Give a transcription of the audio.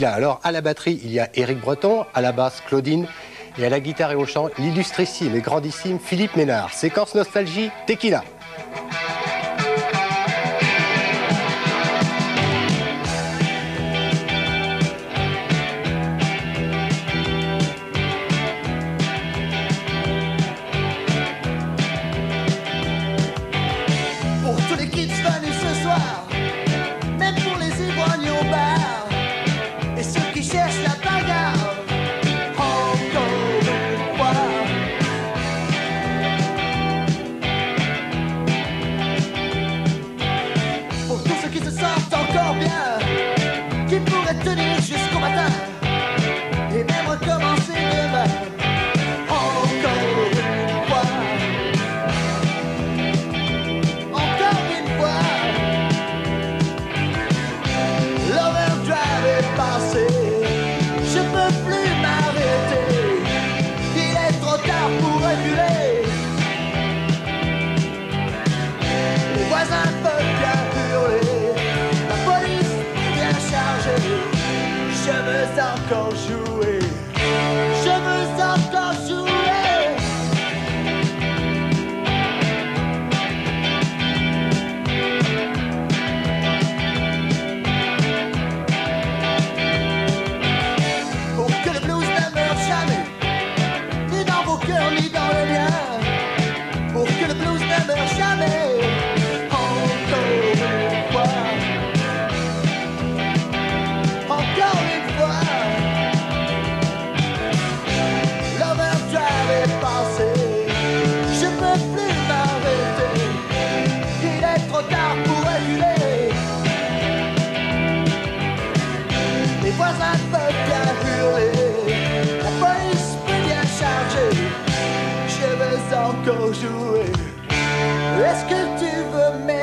Alors, à la batterie, il y a Éric Breton, à la basse, Claudine, et à la guitare et au chant, l'illustrissime et grandissime Philippe Menard. Séquence nostalgie, Tequila. Pour tous les kids venus ce soir, même pour les ivrognes au bar, et ceux qui cherchent la bagarre, encore une fois. Pour tous ceux qui se sentent encore bien, qui pourraient tenir jusqu'au matin, et même recommencer demain, encore une fois. Encore une fois, l'overdrive est passé, je peux plus m'arrêter, il est trop tard pour reculer. Les voisins peuvent bien hurler, la police est bien chargée, je veux encore jouer, je veux encore jouer. Pour que le blues ne meure jamais, ni dans vos cœurs, ni dans le mien. Pour que le blues ne meure jamais, encore une fois. Encore une fois. L'overdrive est passé, je peux plus m'arrêter, il est trop tard pour reculer. Les voisins peuvent bien hurler, la police peut bien charger, je veux encore jouer. Est-ce que tu veux m'aider?